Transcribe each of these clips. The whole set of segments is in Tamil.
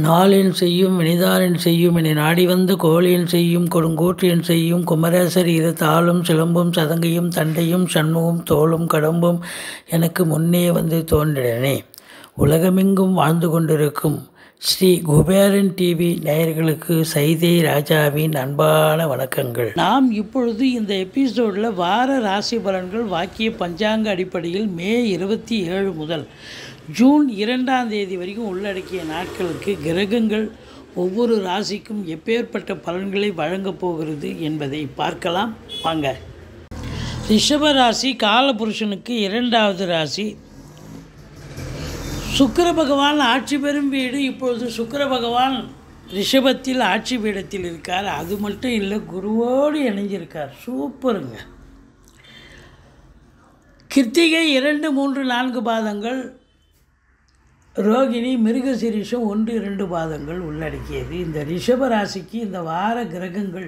நாளென் செய்யும் வினைதானென் செய்யும் என்னை நாடி வந்து கோளென் செய்யும் கொடுங்கோற்றென் செய்யும் குமரேசர் இரு தாளும் சிலம்பும் சதங்கையும் தண்டையும் சண்முகம் தோளும் கடம்பும் எனக்கு முன்னே வந்து தோன்றினே. உலகமெங்கும் வாழ்ந்து கொண்டிருக்கும் ஸ்ரீ குபேரன் டிவி நேயர்களுக்கு சைதை ராஜாவின் அன்பான வணக்கங்கள். நாம் இப்பொழுது இந்த எபிசோடில் வார ராசி பலன்கள் வாக்கிய பஞ்சாங்க அடிப்படையில் மே 27 முதல் ஜூன் 2ஆம் தேதி வரைக்கும் உள்ளடக்கிய நாட்களுக்கு கிரகங்கள் ஒவ்வொரு ராசிக்கும் எப்பேற்பட்ட பலன்களை வழங்கப் போகிறது என்பதை பார்க்கலாம் வாங்க. ரிஷப ராசி காலபுருஷனுக்கு 2வது ராசி. சுக்கிர பகவான் ஆட்சி பெறும் வீடு. இப்பொழுது சுக்கிர பகவான் ரிஷபத்தில் ஆட்சி பீடத்தில் இருக்கார். அது மட்டும் இல்லை, குருவோடு இணைஞ்சிருக்கார். சூப்பருங்க. கிருத்திகை 2, 3, 4 பாதங்கள், ரோகிணி மிருகசீரிஷம் 1, 2 பாதங்கள் உள்ளடக்கியது. இந்த ரிஷப ராசிக்கு இந்த வார கிரகங்கள்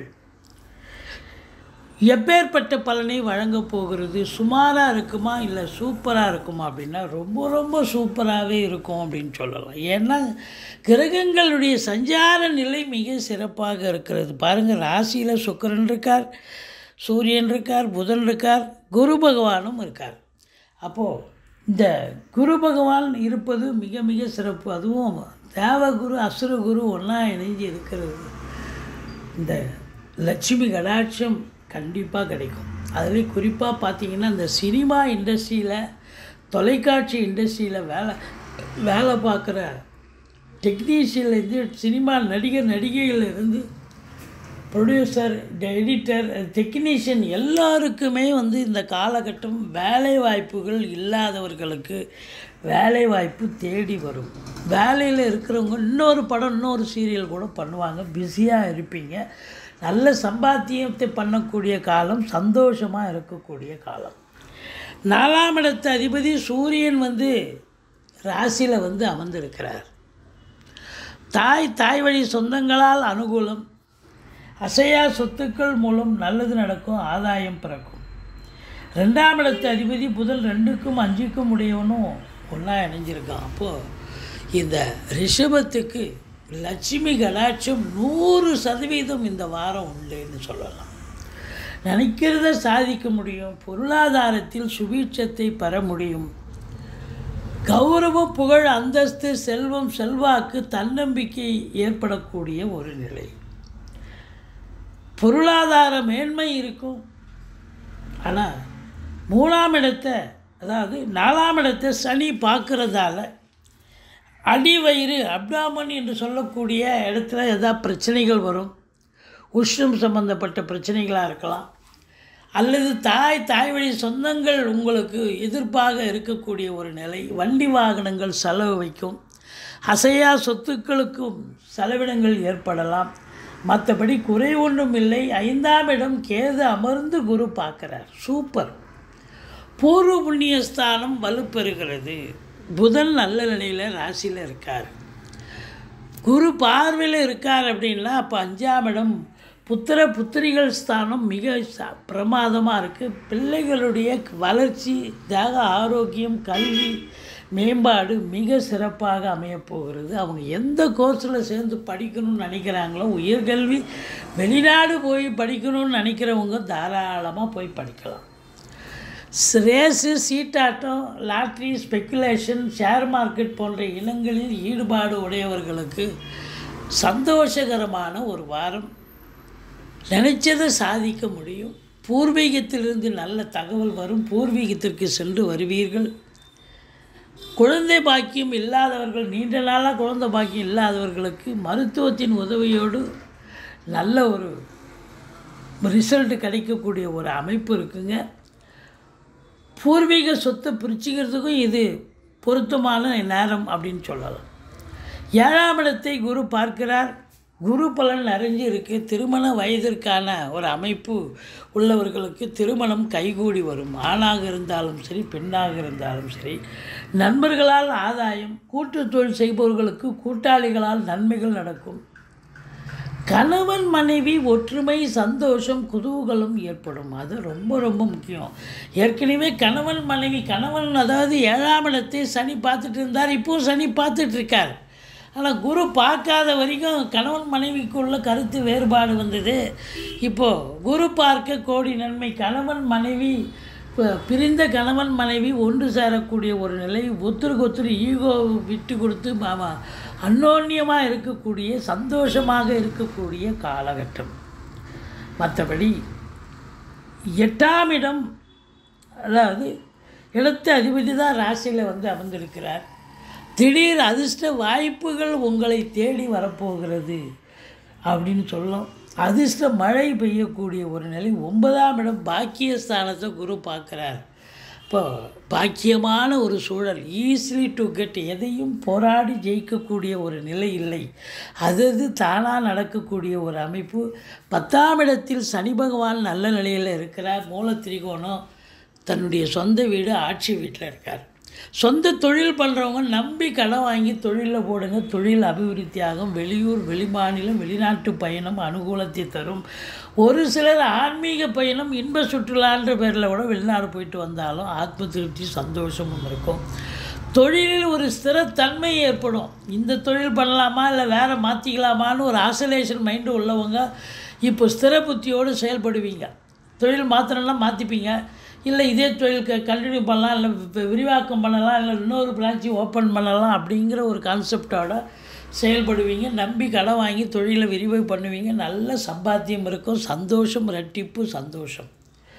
எப்பேற்பட்ட பலனை வழங்கப் போகிறது? சுமாராக இருக்குமா இல்லை சூப்பராக இருக்குமா அப்படின்னா ரொம்ப ரொம்ப சூப்பராகவே இருக்கும் அப்படின்னு சொல்லலாம். ஏன்னா கிரகங்களுடைய சஞ்சார நிலை மிக சிறப்பாக இருக்கிறது. பாருங்கள், ராசியில் சுக்கிரன் இருக்கார், சூரியன் இருக்கார், புதன் இருக்கார், குரு பகவானும் இருக்கார். அப்போது இந்த குரு பகவான் இருப்பது மிக மிக சிறப்பு. அதுவும் தேவகுரு அசுரகுரு ஒன்றா இணைஞ்சு இருக்கிறது. இந்த லட்சுமி கடாட்சம் கண்டிப்பாக கிடைக்கும். அதுலேயும் குறிப்பாக பார்த்திங்கன்னா இந்த சினிமா இண்டஸ்ட்ரியில், தொலைக்காட்சி இண்டஸ்ட்ரியில் வேலை பார்க்குற டெக்னீஷியன்லேருந்து, சினிமா நடிகர் நடிகைகளிலிருந்து, ப்ரொடியூசர், எடிட்டர், டெக்னீஷியன் எல்லாருக்குமே இந்த காலகட்டம் வேலை வாய்ப்புகள் இல்லாதவர்களுக்கு வேலை வாய்ப்பு தேடி வரும். வேலையில் இருக்கிறவங்க இன்னொரு படம், இன்னொரு சீரியல் கூட பண்ணுவாங்க. பிஸியாக இருப்பீங்க. நல்ல சம்பாத்தியத்தை பண்ணக்கூடிய காலம், சந்தோஷமாக இருக்கக்கூடிய காலம். 4ஆம் இடத்து அதிபதி சூரியன் ராசியில் அமர்ந்திருக்கிறார். தாய் வழி சொந்தங்களால் அனுகூலம், அசையா சொத்துக்கள் மூலம் நல்லது நடக்கும், ஆதாயம் பிறக்கும். 2ஆம் இடத்து அதிபதி புதன் 2க்கும் 5க்கும் உடையவனும் ஒன்றா இணைஞ்சிருக்கான். அப்போது இந்த ரிஷபத்துக்கு லட்சுமி கடாட்சம் 100% இந்த வாரம் உண்டுன்னு சொல்லலாம். நினைக்கிறத சாதிக்க முடியும். பொருளாதாரத்தில் சுபீட்சத்தை பெற முடியும். கௌரவம், புகழ், அந்தஸ்து, செல்வம், செல்வாக்கு, தன்னம்பிக்கை ஏற்படக்கூடிய ஒரு நிலை. பொருளாதார மேன்மை இருக்கும். ஆனால் 3ஆம் இடத்தை, அதாவது 4ஆம் இடத்தை சனி பார்க்குறதால அடிவயிறு, அப்டாமன் என்று சொல்லக்கூடிய இடத்துல ஏதாவது பிரச்சனைகள் வரும். உஷ்ணம் சம்பந்தப்பட்ட பிரச்சனைகளாக இருக்கலாம். அல்லது தாய் வழி சொந்தங்கள் உங்களுக்கு எதிர்ப்பாக இருக்கக்கூடிய ஒரு நிலை. வண்டி வாகனங்கள் செலவு வைக்கும். அசையா சொத்துக்களுக்கும் செலவினங்கள் ஏற்படலாம். மற்றபடி குறை ஒன்றும் இல்லை. 5ஆம் இடம் கேது அமர்ந்து குரு பார்க்குறார். சூப்பர். பூர்வ புண்ணியஸ்தானம் வலுப்பெறுகிறது. புதன் நல்ல நிலையில் ராசியில் இருக்கார். குரு பார்வையில் இருக்கார் அப்படின்னா அப்போ 5ஆம் இடம் புத்திரிகள் ஸ்தானம் மிக பிரமாதமாக இருக்குது. பிள்ளைகளுடைய வளர்ச்சி, தேக ஆரோக்கியம், கல்வி மேம்பாடு மிக சிறப்பாக அமையப்போகிறது. அவங்க எந்த கோர்ஸில் சேர்ந்து படிக்கணும்னு நினைக்கிறாங்களோ, உயர்கல்வி, வெளிநாடு போய் படிக்கணும்னு நினைக்கிறவங்க தாராளமாக போய் படிக்கலாம். ரேஸு, சீட்டாட்டம், லாட்ரி, ஸ்பெக்குலேஷன், ஷேர் மார்க்கெட் போன்ற இனங்களில் ஈடுபாடு உடையவர்களுக்கு சந்தோஷகரமான ஒரு வாரம். நினைச்சதை சாதிக்க முடியும். பூர்வீகத்திலிருந்து நல்ல தகவல் வரும். பூர்வீகத்திற்கு சென்று வருவீர்கள். குழந்தை பாக்கியம் இல்லாதவர்கள், நீண்ட நாளாக குழந்தை பாக்கியம் இல்லாதவர்களுக்கு மருத்துவத்தின் உதவியோடு நல்ல ஒரு ரிசல்ட் கிடைக்கக்கூடிய ஒரு அமைப்பு இருக்குங்க. பூர்வீக சொத்தை பிரிச்சுக்கிறதுக்கும் இது பொருத்தமான நேரம் அப்படின்னு சொல்லலாம். 7ஆம் இடத்தை குரு பார்க்கிறார். குரு பலன் நிறைஞ்சு இருக்குது. திருமண வயதிற்கான ஒரு அமைப்பு உள்ளவர்களுக்கு திருமணம் கைகூடி வரும். ஆணாக இருந்தாலும் சரி, பெண்ணாக இருந்தாலும் சரி. நண்பர்களால் ஆதாயம். கூட்டு தொழில் செய்பவர்களுக்கு கூட்டாளிகளால் நன்மைகள் நடக்கும். கணவன் மனைவி ஒற்றுமை, சந்தோஷம், குதூகலம் ஏற்படும். அது ரொம்ப ரொம்ப முக்கியம். ஏற்கனவே கணவன் மனைவி, அதாவது 7ஆம் இடத்தை சனி பார்த்துட்டு இருந்தார். இப்போது சனி பார்த்துட்ருக்கார். ஆனால் குரு பார்க்காத வரைக்கும் கணவன் மனைவிக்குள்ள கருத்து வேறுபாடு வந்தது. இப்போது குரு பார்க்க கோடி நன்மை. கணவன் மனைவி பிரிந்த கணவன் மனைவி ஒன்று சேரக்கூடிய ஒரு நிலை, ஒருத்தருக்கு ஒருத்தர் ஈகோ விட்டு கொடுத்து அந்யோன்யமாக இருக்கக்கூடிய, சந்தோஷமாக இருக்கக்கூடிய காலகட்டம். மற்றபடி 8ஆம் இடம், அதாவது இடத்து அதிபதி தான் ராசியில் அமர்ந்திருக்கிறார். திடீர் அதிர்ஷ்ட வாய்ப்புகள் உங்களை தேடி வரப்போகிறது அப்படின்னு சொல்லலாம். அதிர்ஷ்ட மழை பெய்யக்கூடிய ஒரு நிலை. 9ஆம் இடம் பாக்கியஸ்தானத்தை குரு பார்க்குறார். இப்போ பாக்கியமான ஒரு சூழல், ஈஸிலி டு கெட், எதையும் போராடி ஜெயிக்கக்கூடிய ஒரு நிலை இல்லை, அது தானாக நடக்கக்கூடிய ஒரு அமைப்பு. 10ஆம் இடத்தில் சனி பகவான் நல்ல நிலையில் இருக்கிறார். மூல திரிகோணம், தன்னுடைய சொந்த வீடு, ஆட்சி வீட்டில் இருக்கார். சொந்த தொழில் பண்ணுறவங்க நம்பி கடன் வாங்கி தொழிலில் போடுங்க, தொழில் அபிவிருத்தியாகும். வெளியூர், வெளிமாநிலம், வெளிநாட்டு பயணம் அனுகூலத்தை தரும். ஒரு சிலர் ஆன்மீக பயணம், இன்ப சுற்றுலான்ற பேரில் கூட வெளிநாடு போயிட்டு வந்தாலும் ஆத்ம திருப்தி, சந்தோஷமும் இருக்கும். தொழிலில் ஒரு ஸ்திரத்தன்மை ஏற்படும். இந்த தொழில் பண்ணலாமா இல்லை வேறு மாற்றிக்கலாமான்னு ஒரு ஆசோலேஷன் மைண்டு உள்ளவங்க இப்போ ஸ்திர புத்தியோடு செயல்படுவீங்க. தொழில் மாத்திரம்லாம் மாற்றிப்பீங்க. இல்லை இதே தொழில் கண்டினியூ பண்ணலாம், இல்லை விரிவாக்கம் பண்ணலாம், இல்லை இன்னொரு பிரான்ச்சு ஓப்பன் பண்ணலாம் அப்படிங்கிற ஒரு கான்செப்டோட செயல்படுவீங்க. நம்பி கடன் வாங்கி தொழிலை விரிவு பண்ணுவீங்க. நல்ல சம்பாத்தியம் இருக்கும். சந்தோஷம், ரெட்டிப்பு சந்தோஷம்.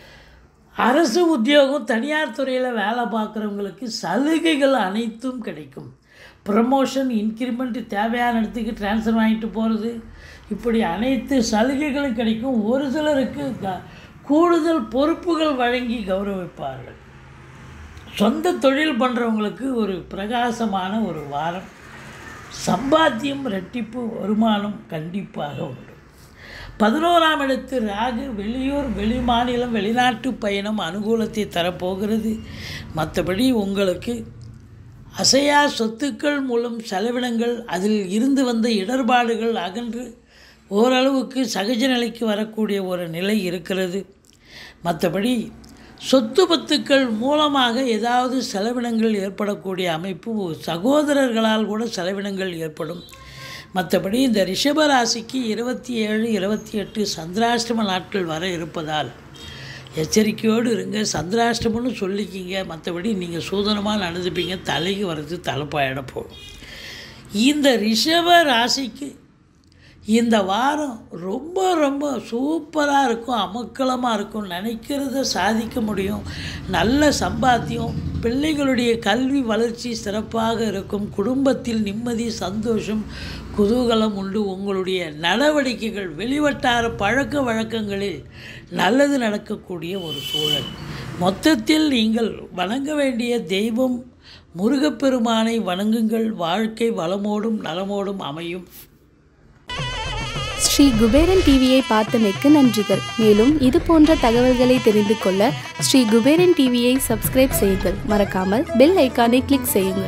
அரசு உத்தியோகம், தனியார் துறையில் வேலை பார்க்குறவங்களுக்கு சலுகைகள் அனைத்தும் கிடைக்கும். ப்ரமோஷன், இன்க்ரிமெண்ட், தேவையான இடத்துக்கு ட்ரான்ஸ்ஃபர் வாங்கிட்டு போகிறது, இப்படி அனைத்து சலுகைகளும் கிடைக்கும். ஒரு சிலருக்கு கூடுதல் பொறுப்புகள் வழங்கி கௌரவிப்பார்கள். சொந்த தொழில் பண்ணுறவங்களுக்கு ஒரு பிரகாசமான ஒரு வாரம். சம்பாத்தியம், ரெட்டிப்பு, வருமானம் கண்டிப்பாக உண்டு. 11ஆம் இடத்து ராகு, வெளியூர், வெளிமாநிலம், வெளிநாட்டு பயணம் அனுகூலத்தை தரப்போகிறது. மற்றபடி உங்களுக்கு அசையா சொத்துக்கள் மூலம் செலவினங்கள், அதில் இருந்து வந்த இடர்பாடுகள் அகன்று ஓரளவுக்கு சகஜ நிலைக்கு வரக்கூடிய ஒரு நிலை இருக்கிறது. மற்றபடி சொத்து பத்துக்கள் மூலமாக ஏதாவது செலவினங்கள் ஏற்படக்கூடிய அமைப்பு, சகோதரர்களால் கூட செலவினங்கள் ஏற்படும். மற்றபடி இந்த ரிஷப ராசிக்கு 27, 28 சந்திராஷ்டம நாட்கள் வர இருப்பதால் எச்சரிக்கையோடு இருங்க. சந்திராஷ்டமம்னு சொல்லிக்கிங்க, மற்றபடி நீங்கள் சூதனமாக நடந்துப்பீங்க. தலைக்கு வர்றது தலைப்பாயிட போகும். இந்த ரிஷப ராசிக்கு இந்த வாரம் ரொம்ப ரொம்ப சூப்பராக இருக்கும், அமக்கலமாக இருக்கும். நினைக்கிறத சாதிக்க முடியும். நல்ல சம்பாத்தியம், பிள்ளைகளுடைய கல்வி வளர்ச்சி சிறப்பாக இருக்கும். குடும்பத்தில் நிம்மதி, சந்தோஷம், குதூகலம் உண்டு. உங்களுடைய நடவடிக்கைகள், வெளிவட்டார பழக்க வழக்கங்களில் நல்லது நடக்கக்கூடிய ஒரு சூழல். மொத்தத்தில் நீங்கள் வணங்க வேண்டிய தெய்வம் முருகப்பெருமானை வணங்குங்கள். வாழ்க்கை வளமோடும் நலமோடும் அமையும். ஸ்ரீ குபேரன் டிவியை பார்த்தமைக்கு நன்றிகள். மேலும் இது போன்ற தகவல்களை தெரிந்து கொள்ள ஸ்ரீ குபேரன் டிவியை சப்ஸ்கிரைப் செய்யுங்கள். மறக்காமல் பெல் ஐக்கானை கிளிக் செய்யுங்கள்.